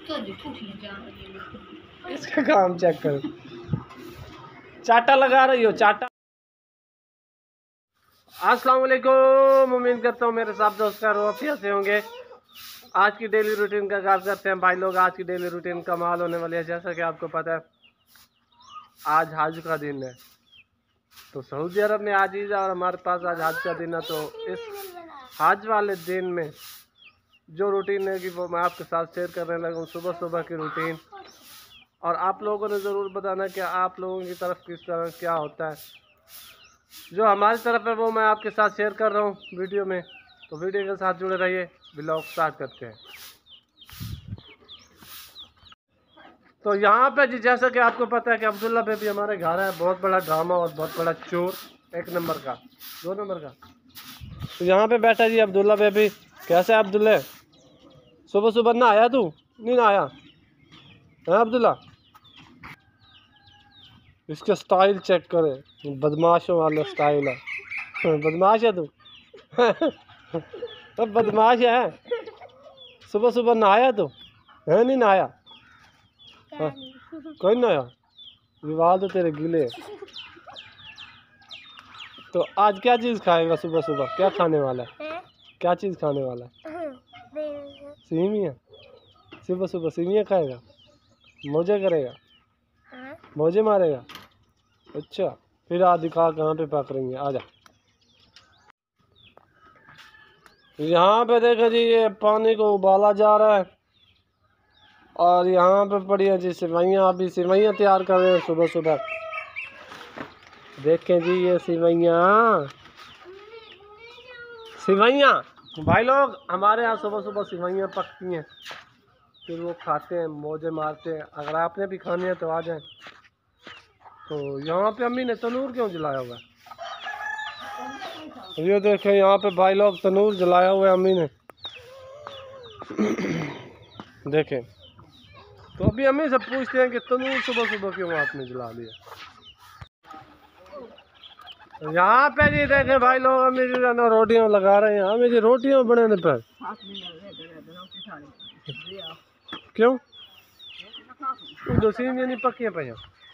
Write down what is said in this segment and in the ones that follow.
इसका काम चेक करो, चाटा लगा रही हो चाटा। अस्सलाम वालेकुम, उम्मीद करता हूँ मेरे सब दोस्त का रोफिया से होंगे। आज की डेली रूटीन का आगाज़ करते हैं भाई लोग। आज की डेली रूटीन कमाल होने वाली है। जैसा कि आपको पता है आज हज का दिन है, तो सऊदी अरब में आज ईद और हमारे पास आज हज का दिन है। तो इस हज वाले दिन में जो रूटीन है कि वो मैं आपके साथ शेयर करने लगा हूँ, सुबह सुबह की रूटीन। और आप लोगों ने ज़रूर बताना कि आप लोगों की तरफ किस तरह क्या होता है। जो हमारी तरफ है वो मैं आपके साथ शेयर कर रहा हूँ वीडियो में, तो वीडियो के साथ जुड़े रहिए। व्लॉग स्टार्ट करते हैं। तो यहाँ पे जी जैसा कि आपको पता है कि अब्दुल्ला बेबी हमारे घर है, बहुत बड़ा ड्रामा और बहुत बड़ा चोर, 1 नंबर का 2 नंबर का। तो यहाँ पे बैठा जी अब्दुल्ला बेबी। कैसे है अब्दुल्ला? सुबह सुबह ना आया तू? नहीं ना आया है अब्दुल्ला? इसका स्टाइल चेक करे, बदमाशों वाला स्टाइल है। बदमाश है तू। अब बदमाश है। सुबह सुबह नहाया तू है? नहीं नहाया? कोई ना आया, विवाद तो तेरे गीले है। तो आज क्या चीज़ खाएगा सुबह सुबह? क्या खाने वाला है? क्या चीज़ खाने वाला है? सेवियाँ। सुबह सुबह सेवियाँ खाएगा? मौजे करेगा? मौजे मारेगा? अच्छा, फिर आ दिखा कहाँ पे पक रही है, आजा। यहाँ पे देखो जी ये पानी को उबाला जा रहा है और यहाँ पे पड़ी है जी सिवैयाँ। अभी सिवैयाँ तैयार कर रहे हैं सुबह सुबह। देखें जी ये सिवैयाँ भाई लोग, हमारे यहाँ सुबह सुबह सिवैयाँ पकती हैं, फिर वो खाते हैं, मौजे मारते हैं। अगर आपने भी खानी है तो आ जाए। तो यहाँ पे अम्मी ने तनूर क्यों जलाया हुआ है? ये देखें यहाँ पे भाई लोग तनूर जलाया हुआ है अम्मी ने। देखें, तो अभी अम्मी से पूछते हैं कि तनूर सुबह सुबह क्यों आपने जला लिया। यहाँ पे जी देखें भाई लोग, अम्मी जी ना रोटियाँ लगा रहे हैं। अम्मी जी रोटियाँ बनाने पर क्यों? दो सेवियाँ नहीं पकियाँ पाइया?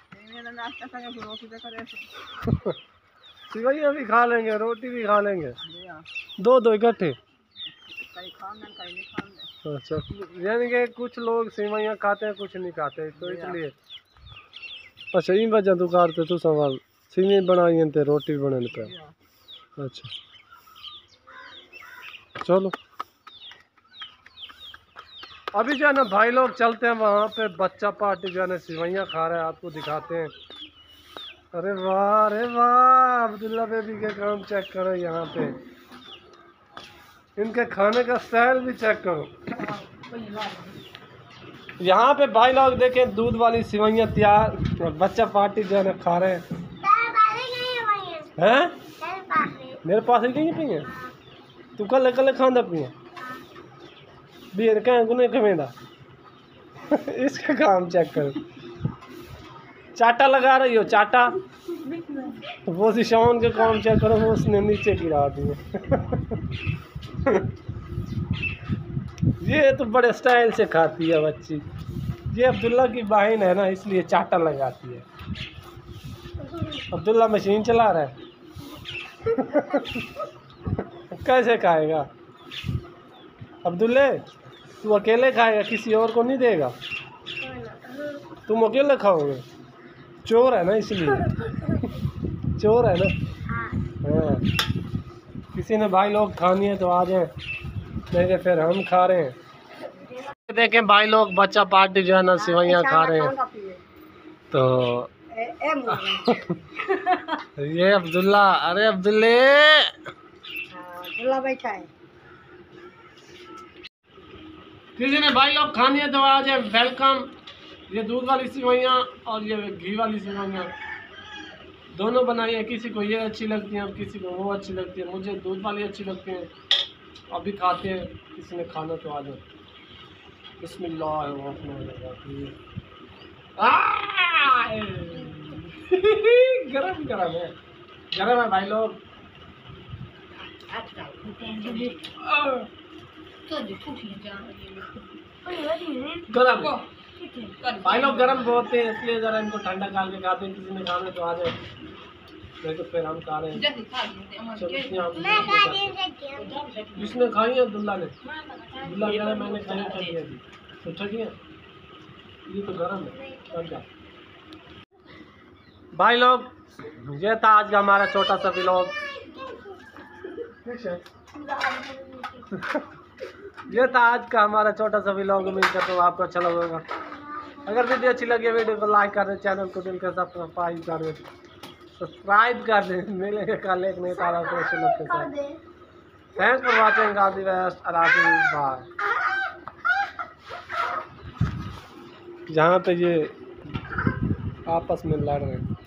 सिवैयाँ भी खा लेंगे, रोटी भी खा लेंगे, दो इकट्ठे। अच्छा, यानी कि कुछ लोग सिवैयाँ खाते हैं कुछ नहीं खाते, तो इसलिए। अच्छा, इन वजह तू करते तू सवाल सिवैयाँ बनाई थे रोटी बनाने पे। अच्छा चलो, अभी जो है ना भाई लोग चलते हैं वहाँ पे। बच्चा पार्टी जो है ना सिवैयाँ खा रहा है, आपको दिखाते हैं। अरे वाह, अब्दुल्ला बेबी के काम चेक करो। यहाँ पे इनके खाने का स्टाइल भी चेक करो। यहाँ पे भाई लोग देखें दूध वाली सिवैयाँ तैयार और बच्चा पार्टी जो है ना खा रहे हैं। मेरे पास ही नहीं पिए तू कल कल खाना पिए बीर कह गुने कमेंदा। इसका काम चेक करो, चाटा लगा रही हो चाटा। वो शिशान के काम चेक करो, वो उसने नीचे गिरा दिए। ये तो बड़े स्टाइल से खाती है बच्ची। ये अब्दुल्ला की बहन है ना, इसलिए चाटा लगाती है। अब्दुल्ला मशीन चला रहा है। कैसे खाएगा अब्दुल्ले? तू अकेले खाएगा, किसी और को नहीं देगा? तुम अकेले खाओगे? चोर है ना इसलिए। चोर है ना। हाँ, किसी ने भाई लोग खानी है तो आ जाए, नहीं फिर हम खा रहे हैं। देखें भाई लोग बच्चा पार्टी जो है ना सिवैयाँ खा रहे हैं। तो ये अब्दुल्ला, अरे अब्दुल्ले बैठा है। किसी ने भाई लोग खानी है तो आ जाए, वेलकम। ये दूध वाली सिवैयाँ और ये घी वाली सिवैयाँ दोनों बनाई है। किसी को ये अच्छी लगती हैं, किसी को वो अच्छी लगती है। मुझे दूध वाली अच्छी लगती है, अभी खाते हैं। किसी ने खाना तो आ जाए। बिस्मिल्लाह। गरम गरम है, गरम है भाई लोग। गरम भाई लोग, गरम बहुत है इसलिए जरा इनको ठंडा डाल के खाते हैं। किसी ने खाने तो आ जाए, नहीं तो फिर हम खा रहे हैं। जिसने खाई है दुल्ला ने, दुल्ला कह रहा मैंने खाई है तो चलिए, ये तो गरम है। भाई लोग, ये था आज का हमारा छोटा सा व्लॉग। ये था आज का हमारा छोटा सा व्लॉग। उम्मीद करता हूँ आपको अच्छा लगा होगा। अगर वीडियो अच्छी लगी है वीडियो को लाइक कर दें, चैनल को दिल के सब्सक्राइब कर दें। मिलेंगे कल एक नई तारा क्वेश्चन के साथ। Thanks for watching. All the best. Bye. जहाँ पे ये आपस में लड़ रहे हैं।